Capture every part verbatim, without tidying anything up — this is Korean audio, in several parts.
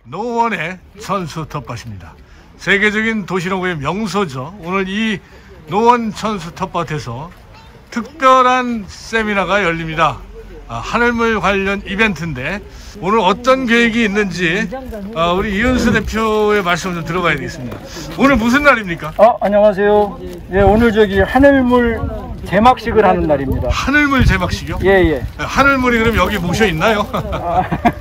노원의 천수 텃밭입니다. 세계적인 도시농구의 명소죠. 오늘 이 노원 천수 텃밭에서 특별한 세미나가 열립니다. 아, 하늘물 관련 이벤트인데 오늘 어떤 계획이 있는지 아, 우리 이은수 대표의 말씀을 좀 들어봐야 되겠습니다. 오늘 무슨 날입니까? 어, 안녕하세요. 예, 오늘 저기 하늘물 제막식을 하는 날입니다. 하늘물 제막식이요? 예, 예. 하늘물이 그럼 여기 모셔 있나요? 아,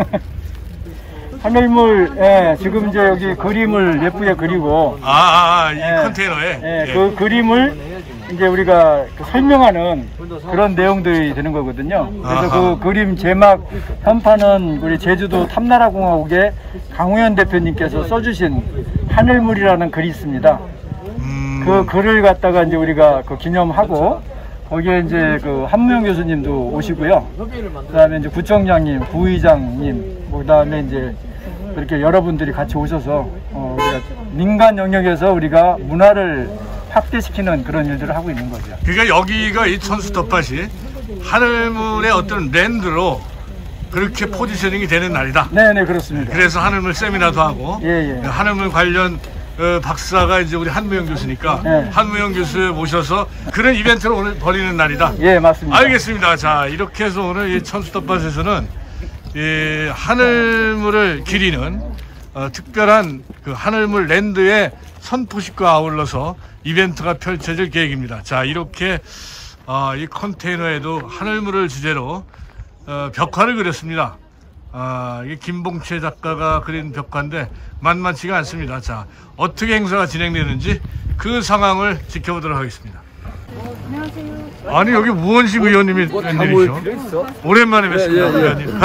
하늘물, 예, 지금 이제 여기 그림을 예쁘게 그리고 아, 아, 아 이 예, 컨테이너에 예, 예. 그 그림을 이제 우리가 그 설명하는 그런 내용들이 되는 거거든요. 그래서 아하. 그 그림 제막 편판은 우리 제주도 탐나라공화국의 강우현 대표님께서 써주신 하늘물이라는 글이 있습니다. 음... 그 글을 갖다가 이제 우리가 그 기념하고 거기에 이제 그 한무영 교수님도 오시고요. 그다음에 이제 구청장님, 부의장님, 뭐 그다음에 이제 그렇게 여러분들이 같이 오셔서 어 우리가 민간 영역에서 우리가 문화를 확대시키는 그런 일들을 하고 있는 거죠. 그러니까 여기가 이 천수 텃밭이 하늘물의 어떤 랜드로 그렇게 포지셔닝이 되는 날이다. 네네, 그렇습니다. 그래서 하늘물 세미나도 하고 예, 예. 하늘물 관련 어, 박사가 이제 우리 한무영 교수니까 네. 한무영 교수 모셔서 그런 이벤트를 오늘 벌이는 날이다. 예, 맞습니다. 알겠습니다. 자, 이렇게 해서 오늘 이 천수 텃밭에서는 이 하늘물을 기리는 어, 특별한 그 하늘물 랜드의 선포식과 아울러서 이벤트가 펼쳐질 계획입니다. 자, 이렇게 어, 이 컨테이너에도 하늘물을 주제로 어, 벽화를 그렸습니다. 아, 이게 김봉채 작가가 그린 벽화인데 만만치가 않습니다. 자, 어떻게 행사가 진행되는지 그 상황을 지켜보도록 하겠습니다. 안녕하세요. 아니, 여기 무원식 의원님이 뭐 웬일이죠? 오랜만에 뵙습니다. 예, 예, 예. 의원님.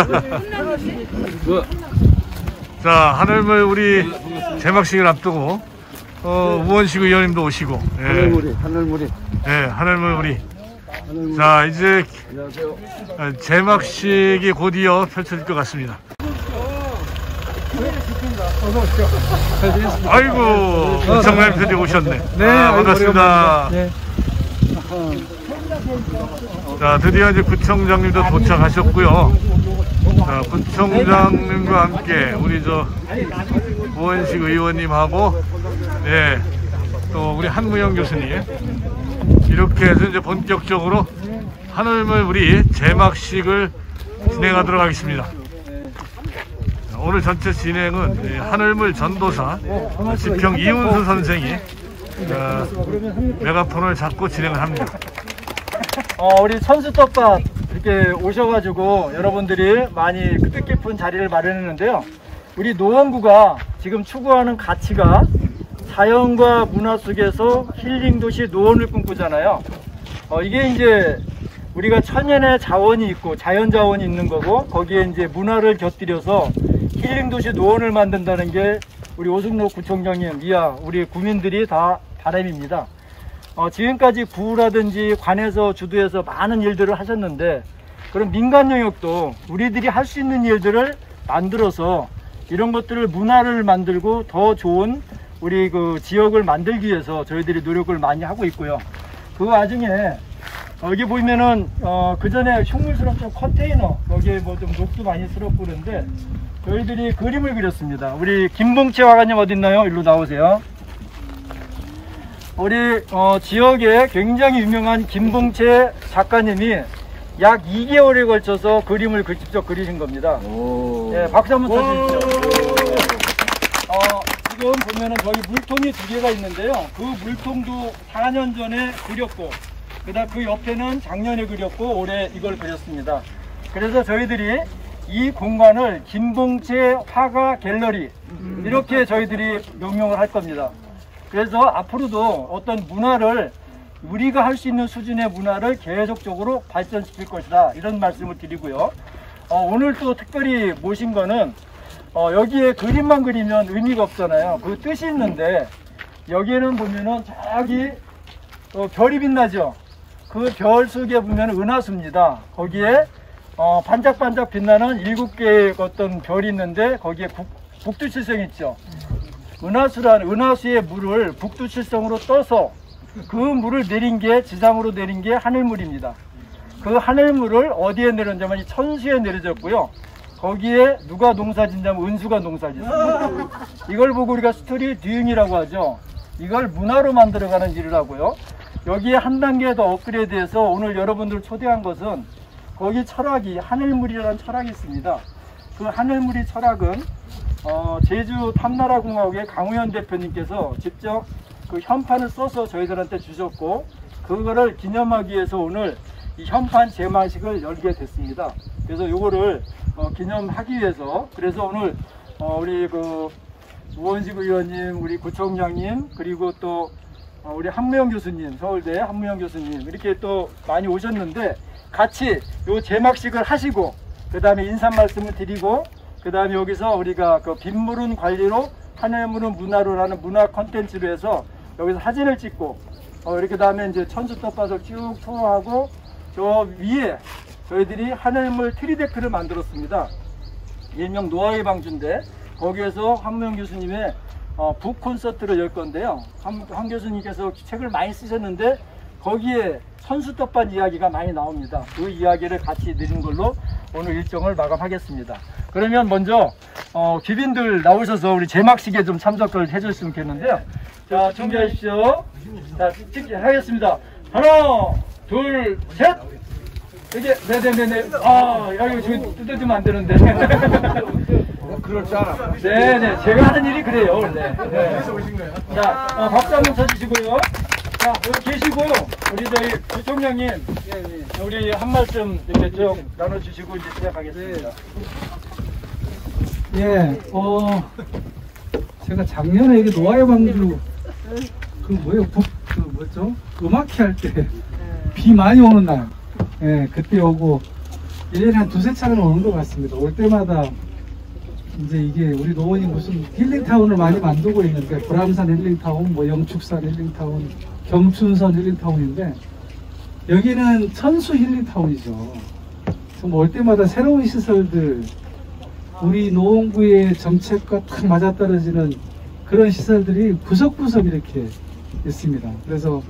자, 하늘물 우리 제막식을 앞두고 어, 우원식 의원님도 오시고, 예. 하늘물이, 하늘물이. 예, 하늘물 우리. 자, 이제 안녕하세요. 제막식이 곧이어 펼쳐질 것 같습니다. 아이고, 구청장 대표 오셨네. 네, 아, 반갑습니다. 네. 자, 드디어 이제 구청장님도 도착하셨고요. 자, 구청장님과 함께 우리 저 우원식 의원님하고, 네, 또 우리 한무영 교수님 이렇게 해서 이제 본격적으로 하늘물 우리 제막식을 진행하도록 하겠습니다. 자, 오늘 전체 진행은 하늘물 전도사 지평 이훈수 선생이 어, 메가폰을 잡고 진행을 합니다. 어, 우리 천수 텃밭 이렇게 오셔가지고 여러분들이 많이 뜻깊은 자리를 마련했는데요. 우리 노원구가 지금 추구하는 가치가 자연과 문화 속에서 힐링 도시 노원을 꿈꾸잖아요. 어, 이게 이제 우리가 천연의 자원이 있고 자연 자원이 있는 거고 거기에 이제 문화를 곁들여서 힐링 도시 노원을 만든다는 게 우리 오승록 구청장님 이하 우리 구민들이 다 바람입니다. 어, 지금까지 구라든지 관에서 주도해서 많은 일들을 하셨는데 그런 민간 영역도 우리들이 할 수 있는 일들을 만들어서 이런 것들을 문화를 만들고 더 좋은 우리 그 지역을 만들기 위해서 저희들이 노력을 많이 하고 있고요. 그 와중에 여기 보면은 어, 그 전에 흉물스럽던 컨테이너 여기에 뭐 좀 녹도 많이 스럽고 그런데 저희들이 그림을 그렸습니다. 우리 김봉채 화가님 어디 있나요? 일로 나오세요. 우리 어, 지역에 굉장히 유명한 김봉채 작가님이 약 이 개월에 걸쳐서 그림을 그 직접 그리신 겁니다. 예, 박수 한번 쳐주십시오. 어, 지금 보면은 저기 물통이 두 개가 있는데요. 그 물통도 사 년 전에 그렸고, 그다음 그 옆에는 작년에 그렸고, 올해 이걸 그렸습니다. 그래서 저희들이 이 공간을 김봉채 화가 갤러리 이렇게 저희들이 명명을 할 겁니다. 그래서 앞으로도 어떤 문화를 우리가 할 수 있는 수준의 문화를 계속적으로 발전시킬 것이다 이런 말씀을 드리고요. 어, 오늘 또 특별히 모신 거는 어, 여기에 그림만 그리면 의미가 없잖아요. 그 뜻이 있는데 여기에는 보면은 저기 어, 별이 빛나죠. 그 별 속에 보면 은하수입니다. 거기에 어, 반짝반짝 빛나는 일곱 개의 어떤 별이 있는데 거기에 국, 북두칠성이 있죠. 은하수란 은하수의 물을 북두칠성으로 떠서 그 물을 내린 게 지상으로 내린 게 하늘물입니다. 그 하늘물을 어디에 내렸냐면 이 천수에 내려졌고요. 거기에 누가 농사짓냐면 은수가 농사짓습니다. 이걸 보고 우리가 스토리 듀잉이라고 하죠. 이걸 문화로 만들어가는 일을 하고요. 여기에 한 단계 더 업그레이드해서 오늘 여러분들 초대한 것은 거기 철학이 하늘물이라는 철학이 있습니다. 그 하늘물이 철학은 어, 제주 탐나라공화국의 강우현 대표님께서 직접 그 현판을 써서 저희들한테 주셨고, 그거를 기념하기 위해서 오늘 이 현판 제마식을 열게 됐습니다. 그래서 요거를 어, 기념하기 위해서, 그래서 오늘 어, 우리 그 우원식 의원님, 우리 구청장님, 그리고 또 어, 우리 한무영 교수님, 서울대 한무영 교수님 이렇게 또 많이 오셨는데, 같이 요 제막식을 하시고 그 다음에 인사 말씀을 드리고, 그 다음에 여기서 우리가 그 빗물은 관리로 하늘물은 문화로라는 문화 컨텐츠로 해서 여기서 사진을 찍고, 어, 이렇게 다음에 이제 천수떡밭을 쭉 투어하고, 저 위에 저희들이 하늘물 트리데크를 만들었습니다. 일명 노아의 방주인데, 거기에서 한무영 교수님의 어, 북 콘서트를 열 건데요. 한, 한 교수님께서 책을 많이 쓰셨는데 거기에 천수떡밭 이야기가 많이 나옵니다. 그 이야기를 같이 드린 걸로 오늘 일정을 마감하겠습니다. 그러면 먼저 어, 귀빈들 나오셔서 우리 제막식에 좀 참석을 해주셨으면 좋겠는데요. 자, 준비하십시오. 자, 찍기 하겠습니다. 하나, 둘, 셋! 이게, 네네네네. 아, 야, 이거 지금 뜯어주면 안 되는데. 그럴 줄 알아. 네네. 제가 하는 일이 그래요, 원래. 네. 자, 어, 박수 한번 쳐주시고요. 자, 여기 계시고요. 우리 저희 부총장님, 우리 한 말씀 이렇게 쭉 나눠주시고 이제 시작하겠습니다. 예, 어, 제가 작년에 여기 노아의 방주, 그 뭐예요, 북, 그 뭐죠? 음악회 할 때, 비 많이 오는 날, 예, 그때 오고, 일 년에 한 두세 차례는 오는 것 같습니다. 올 때마다, 이제 이게 우리 노원이 무슨 힐링타운을 많이 만들고 있는데, 불암산 힐링타운, 뭐 영축산 힐링타운, 경춘선 힐링타운인데, 여기는 천수 힐링타운이죠. 정말 올 때마다 새로운 시설들, 우리 노원구의 정책과 딱 맞아떨어지는 그런 시설들이 구석구석 이렇게 있습니다. 그래서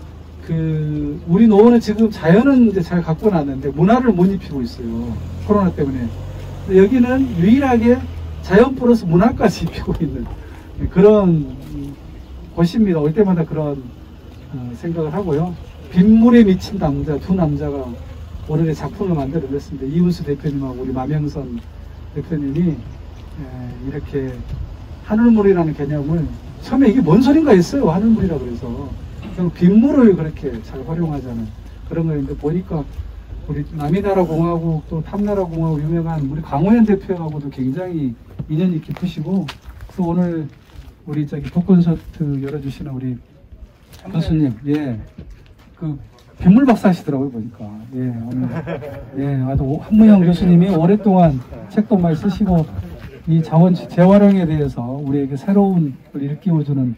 그 우리 노원은 지금 자연은 이제 잘 갖고 놨는데 문화를 못 입히고 있어요. 코로나 때문에. 근데 여기는 유일하게 자연 플러스 문화까지 입히고 있는 그런 곳입니다. 올 때마다 그런 생각을 하고요. 빗물에 미친 남자 두 남자가 오늘의 작품을 만들어냈습니다. 이훈수 대표님하고 우리 마명선 대표님이 이렇게 하늘물이라는 개념을 처음에 이게 뭔 소린가 했어요. 하늘물이라 그래서 빗물을 그렇게 잘 활용하자는 그런 거였는데, 보니까 우리 남이나라 공화국 또 탐나라 공화국 유명한 우리 강호연 대표하고도 굉장히 인연이 깊으시고, 또 오늘 우리 저기 북콘서트 열어주시는 우리 교수님, 예, 그 빗물 박사 하시더라고요, 보니까. 예, 오늘, 예, 아주 한무영 교수님이 오랫동안 책도 많이 쓰시고, 이 자원치 재활용에 대해서 우리에게 새로운 걸 일깨워주는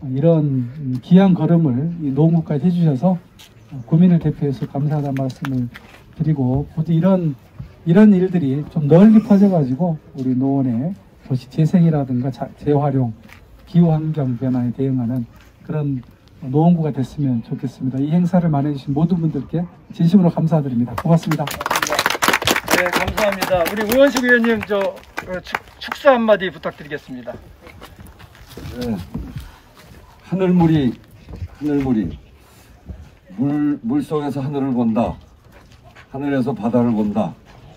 이런 귀한 걸음을 이 노원구까지 해주셔서 구민을 대표해서 감사하다는 말씀을 드리고, 부디 이런, 이런 일들이 좀 널리 퍼져가지고 우리 노원의 도시 재생이라든가 자, 재활용, 기후환경 변화에 대응하는 그런 노원구가 됐으면 좋겠습니다. 이 행사를 마련해주신 모든 분들께 진심으로 감사드립니다. 고맙습니다. 네, 감사합니다. 우리 우원식 의원님, 저 축, 축사 한마디 부탁드리겠습니다. 네. 하늘물이, 하늘물이 물, 물 속에서 하늘을 본다. 하늘에서 바다를 본다.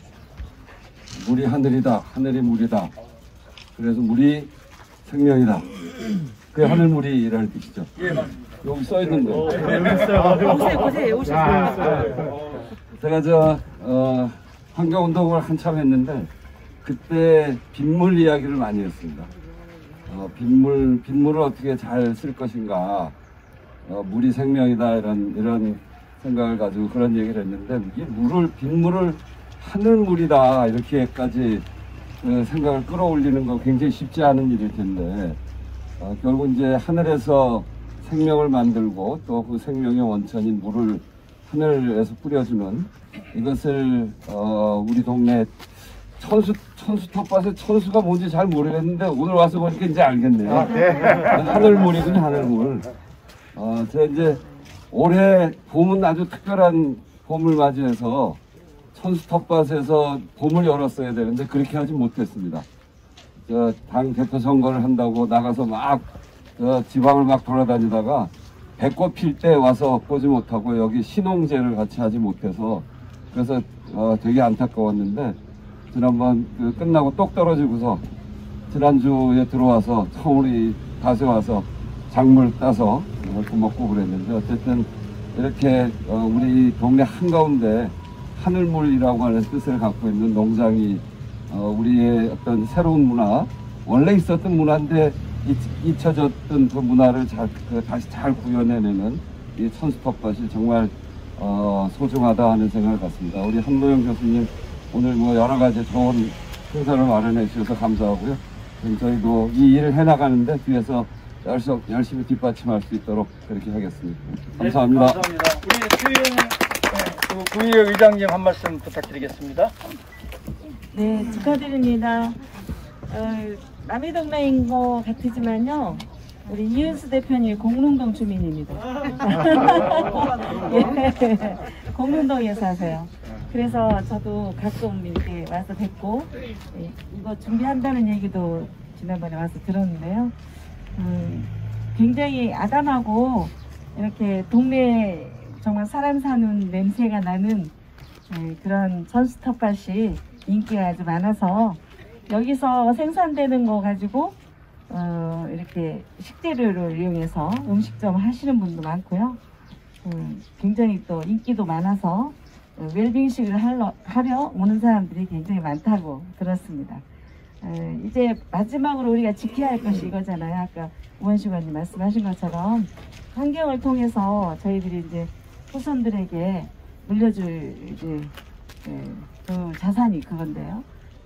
물이 하늘이다. 하늘이 물이다. 그래서 물이 생명이다. 그게 하늘물이라는 뜻이죠. 예, 맞습니다. 여기 써 있는 거예요. 오세요, 오세요, 오세요. 제가 저 어, 환경운동을 한참 했는데 그때 빗물 이야기를 많이 했습니다. 어, 빗물, 빗물을 어떻게 잘 쓸 것인가, 어, 물이 생명이다, 이런 이런 생각을 가지고 그런 얘기를 했는데, 이 물을, 빗물을 하늘물이다 이렇게까지 어, 생각을 끌어올리는 거 굉장히 쉽지 않은 일일 텐데, 어, 결국 이제 하늘에서 생명을 만들고 또 그 생명의 원천인 물을 하늘에서 뿌려주는 이것을 어, 우리 동네 천수, 천수 텃밭에 천수가 뭔지 잘 모르겠는데 오늘 와서 보니까 이제 알겠네요. 아, 네. 하늘물이군요, 하늘물. 어, 제가 이제 올해 봄은 아주 특별한 봄을 맞이해서 천수 텃밭에서 봄을 열었어야 되는데 그렇게 하지 못했습니다. 저 당 대표 선거를 한다고 나가서 막 저 지방을 막 돌아다니다가 배꽃 필 때 와서 보지 못하고 여기 신홍제를 같이 하지 못해서 그래서 어 되게 안타까웠는데 지난번 그 끝나고 똑 떨어지고서 지난주에 들어와서 처음으로 다시 와서 작물 따서 이렇게 먹고 그랬는데 어쨌든 이렇게 어 우리 동네 한가운데 하늘물이라고 하는 뜻을 갖고 있는 농장이 어 우리의 어떤 새로운 문화, 원래 있었던 문화인데 잊혀졌던 그 문화를 잘, 그 다시 잘 구현해내는 이 천수 텃밭이 정말 어 소중하다 하는 생각을 갖습니다. 우리 한노영 교수님 오늘 뭐 여러 가지 좋은 행사를 마련해 주셔서 감사하고요. 저희도 이 일을 해나가는데 뒤에서 열심히, 열심히 뒷받침할 수 있도록 그렇게 하겠습니다. 감사합니다. 네, 감사합니다. 우리 수영 네, 구의회 의장님 한 말씀 부탁드리겠습니다. 네, 축하드립니다. 어, 남의 동네인 것 같으지만요, 우리 이은수 대표님 공릉동 주민입니다. 예, 공릉동에 사세요. 그래서 저도 가끔 이렇게 와서 뵙고, 예, 이거 준비한다는 얘기도 지난번에 와서 들었는데요. 음, 굉장히 아담하고 이렇게 동네 정말 사람 사는 냄새가 나는 예, 그런 천수 텃밭이 인기가 아주 많아서 여기서 생산되는 거 가지고 어, 이렇게 식재료를 이용해서 음식점 하시는 분도 많고요. 음, 굉장히 또 인기도 많아서 어, 웰빙식을 하러, 하려 오는 사람들이 굉장히 많다고 들었습니다. 어, 이제 마지막으로 우리가 지켜야 할 것이 이거잖아요. 아까 우원식 의원님 말씀하신 것처럼 환경을 통해서 저희들이 이제 후손들에게 물려줄 이제 예, 그 자산이 그건데요.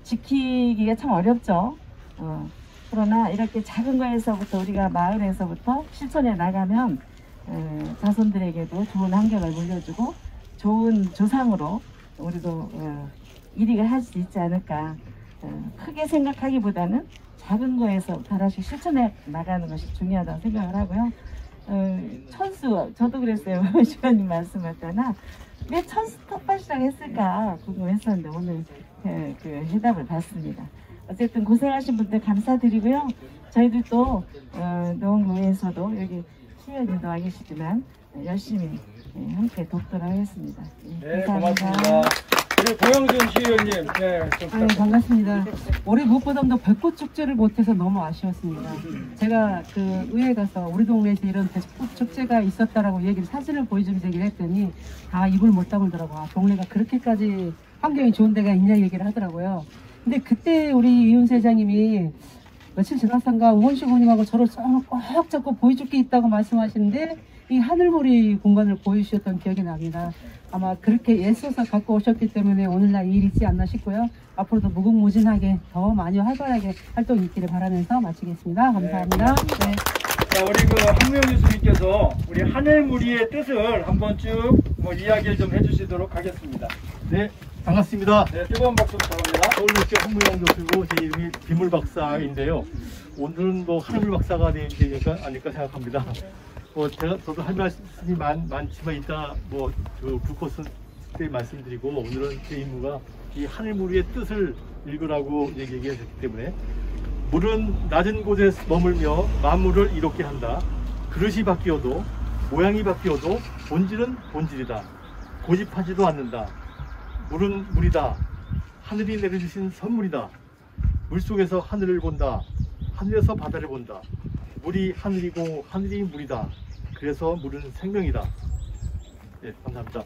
지키기가 참 어렵죠. 어, 그러나 이렇게 작은 거에서부터 우리가 마을에서부터 실천해 나가면 어, 자손들에게도 좋은 환경을 물려주고 좋은 조상으로 우리도 어, 일익을 할 수 있지 않을까. 어, 크게 생각하기보다는 작은 거에서 하나씩 실천해 나가는 것이 중요하다고 생각을 하고요. 어, 천수, 저도 그랬어요. 시간님 말씀할 때나 왜 천수 텃밭이라고 했을까 궁금했었는데 오늘 그, 그 해답을 봤습니다. 어쨌든 고생하신 분들 감사드리고요. 저희들도 어, 농구에서도 여기 시의원님도 와 계시지만 열심히 예, 함께 돕도록 하겠습니다. 예, 네, 감사합니다. 고맙습니다. 우리 고영준 시의원님, 네, 좀 네, 반갑습니다. 올해 무엇보다도 벚꽃 축제를 못해서 너무 아쉬웠습니다. 제가 그 의회 가서 우리 동네에서 이런 벚꽃 축제가 있었다라고 얘기를 사진을 보여주면서 얘기를 했더니 다 입을 못 다물더라고요. 아, 동네가 그렇게까지 환경이 좋은 데가 있냐 얘기를 하더라고요. 근데 그때 우리 이윤수 회장님이 며칠 지났던가 우원식 의원님하고 저를 꼭 잡고 보여줄 게 있다고 말씀하시는데 이 하늘머리 공간을 보여주셨던 기억이 납니다. 아마 그렇게 애써서 갖고 오셨기 때문에 오늘날 이 일이 있지 않나 싶고요. 앞으로도 무궁무진하게 더 많이 활발하게 활동이 있기를 바라면서 마치겠습니다. 감사합니다. 네. 자, 우리 그 한무영 교수님께서 우리 하늘무리의 뜻을 한번 쭉 뭐 이야기를 좀 해주시도록 하겠습니다. 네, 반갑습니다. 네, 뜨거운 박수 부탁합니다. 서울대학교 한무영 교수고 제 이름이 비물 박사인데요. 오늘은 뭐 하늘 박사가 되니까 아닐까 생각합니다. 뭐 제가 저도 할 말씀이 많, 많지만 이따 뭐그 불꽃은 때 말씀드리고 오늘은 제 임무가 이 하늘무리의 뜻을 읽으라고 얘기했기 때문에 물은 낮은 곳에 머물며 만물을 이롭게 한다. 그릇이 바뀌어도 모양이 바뀌어도 본질은 본질이다. 고집하지도 않는다. 물은 물이다. 하늘이 내려주신 선물이다. 물속에서 하늘을 본다. 하늘에서 바다를 본다. 물이 하늘이고 하늘이 물이다. 그래서 물은 생명이다. 네, 감사합니다.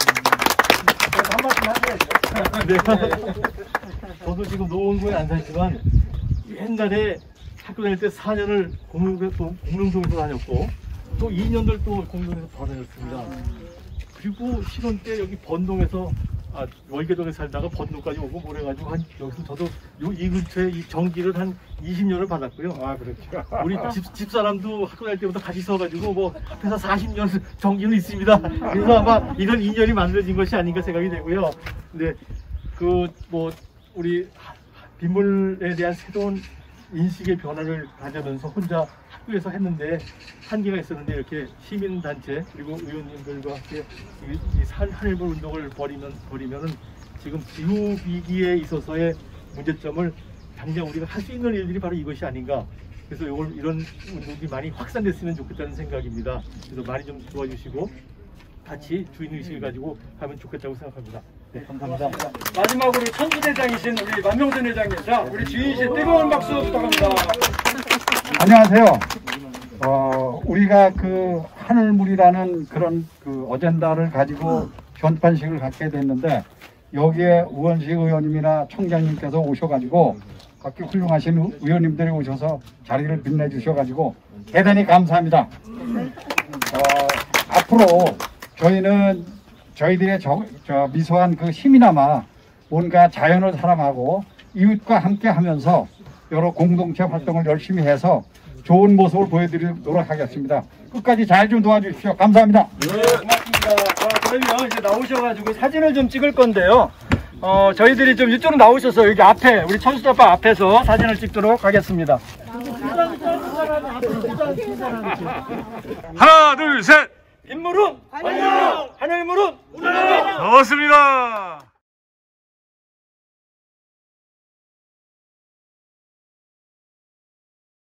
한 말씀 하세요. 네. 저도 지금 노원구에 안 살지만 옛날에 학교 다닐 때 사 년을 공릉동에서 다녔고 또 이 년을 또 공릉동에서 더 다녔습니다. 그리고 신혼 때 여기 번동에서 아, 월계동에 살다가 번동까지 오고 뭐 그래가지고 한 여기서 저도 요, 이 근처에 이 전기를 한 이십 년을 받았고요. 아, 그렇죠. 우리 집, 집사람도 학교 다닐 때부터 같이 있어가지고 뭐 합해서 사십 년 전기는 있습니다. 그래서 아마 이런 인연이 만들어진 것이 아닌가 생각이 되고요. 근데 그 뭐 우리 빗물에 대한 새로운 인식의 변화를 가져면서 혼자 시구에서 했는데 한계가 있었는데 이렇게 시민단체 그리고 의원님들과 함께 이, 이 산 하늘물 운동을 벌이면 벌이면은 지금 기후 위기에 있어서의 문제점을 당장 우리가 할 수 있는 일들이 바로 이것이 아닌가. 그래서 이걸 이런 운동이 많이 확산됐으면 좋겠다는 생각입니다. 그래서 많이 좀 도와주시고 같이 주인 의식을 가지고 가면 좋겠다고 생각합니다. 네, 감사합니다. 마지막으로 천수대장이신 우리 만명선 회장님, 자 우리 주인씨 뜨거운 박수 부탁합니다. 안녕하세요. 어, 우리가 그 하늘물이라는 그런 그 어젠다를 가지고 견판식을 갖게 됐는데 여기에 우원식 의원님이나 총장님께서 오셔가지고 각기 훌륭하신 의- 의원님들이 오셔서 자리를 빛내주셔가지고 대단히 감사합니다. 어, 앞으로 저희는 저희들의 저, 저 미소한 그 힘이나마 뭔가 자연을 사랑하고 이웃과 함께 하면서 여러 공동체 활동을 열심히 해서 좋은 모습을 보여드리도록 하겠습니다. 끝까지 잘 좀 도와주십시오. 감사합니다. 네, 고맙습니다. 자, 그러면 이제 나오셔가지고 사진을 좀 찍을 건데요. 어, 저희들이 좀 이쪽으로 나오셔서 여기 앞에 우리 천수덮밥 앞에서 사진을 찍도록 하겠습니다. 하나, 둘, 셋! 빗물은 안녕, 하늘물은 우러러. 고맙습니다.